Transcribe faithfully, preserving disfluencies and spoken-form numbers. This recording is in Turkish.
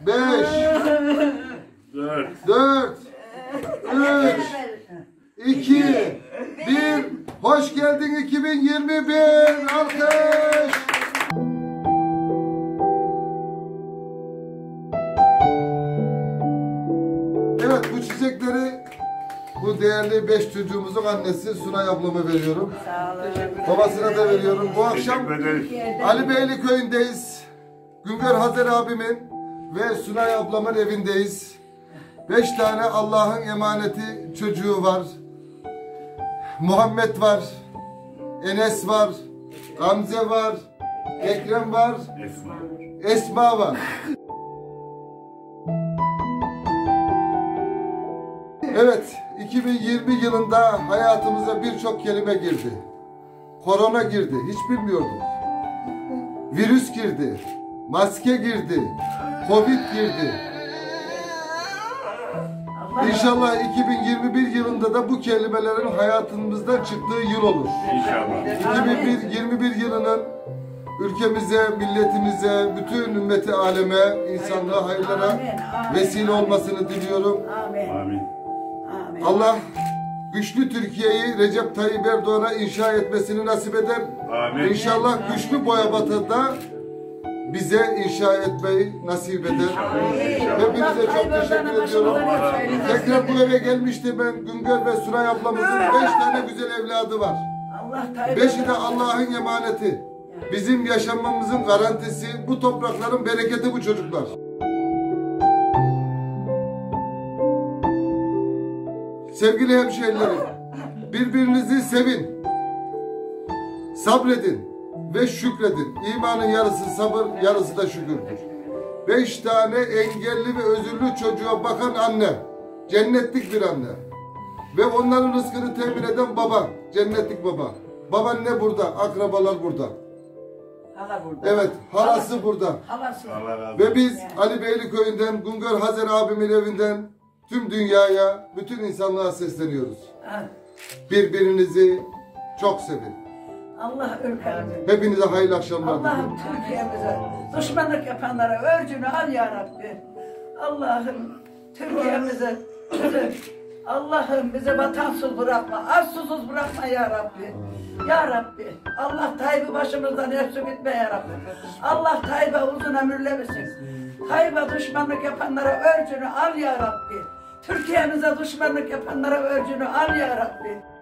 beş, Dört. dört, üç, iki, bir. Hoş geldin iki bin yirmi bir. Alkış. Evet, bu çiçekleri bu değerli beş çocuğumuzun annesi Sunay ablama veriyorum. Sağ olun. Babasına da veriyorum. Bu akşam Teşekkür ederiz. Ali Beyli köyündeyiz. Güngör Hazer abimin ve Sunay ablamın evindeyiz. Beş tane Allah'ın emaneti çocuğu var. Muhammed var. Enes var. Gamze var. Ekrem var. Esma. Esma var. Evet, iki bin yirmi yılında hayatımıza birçok kelime girdi. Korona girdi, hiç bilmiyorduk. Virüs girdi, maske girdi, Covid girdi. İnşallah iki bin yirmi bir yılında da bu kelimelerin hayatımızdan çıktığı yıl olur. İnşallah. iki bin yirmi bir yılının ülkemize, milletimize, bütün ümmeti aleme, insanlığa, hayırlara Amin, amin, vesile amin. olmasını diliyorum. Amin. Amin. Amin. Allah güçlü Türkiye'yi Recep Tayyip Erdoğan'a inşa etmesini nasip eder. Amin. İnşallah güçlü Boyabat'ta bize inşa etmeyi nasip eder. Hepinize çok teşekkür ediyorum. Tekrar bu eve gelmişti ben. Güngör ve Sunay ablamızın beş tane güzel evladı var. Allah Tayyip Beşi de Allah'ın emaneti. Bizim yaşamamızın garantisi, bu toprakların bereketi bu çocuklar. Sevgili hemşehrilerim, birbirinizi sevin, sabredin ve şükredin. İmanın yarısı sabır, yarısı da şükürdür. Beş tane engelli ve özürlü çocuğa bakan anne, cennetlik bir anne. Ve onların rızkını temin eden baba, cennetlik baba. Babaanne burada, akrabalar burada. Hala burada. Evet, halası burada. Halası. Allah razı olsun. Ve biz Ali Beyli köyünden, Güngör Hazer abimin evinden tüm dünyaya, bütün insanlığa sesleniyoruz. Ha. Birbirinizi çok sevin. Allah ülkemizi. Hepinize hayırlı akşamlar Allah'ım diliyorum. Türkiye'mize düşmanlık yapanlara örcünü al ya Rabbi. Allah'ım Türkiye'mize Allah'ım bizi vatansız bırakma, arsuzsuz bırakma ya Rabbi. Ya Rabbi, Allah Tayyip'i başımızdan hepsi bitme ya Rabbi. Allah Tayyip'e uzun ömürle versin. Tayyip'e düşmanlık yapanlara örcünü al ya Rabbi. Türkiye'mize düşmanlık yapanlara örcünü al ya Rabbi.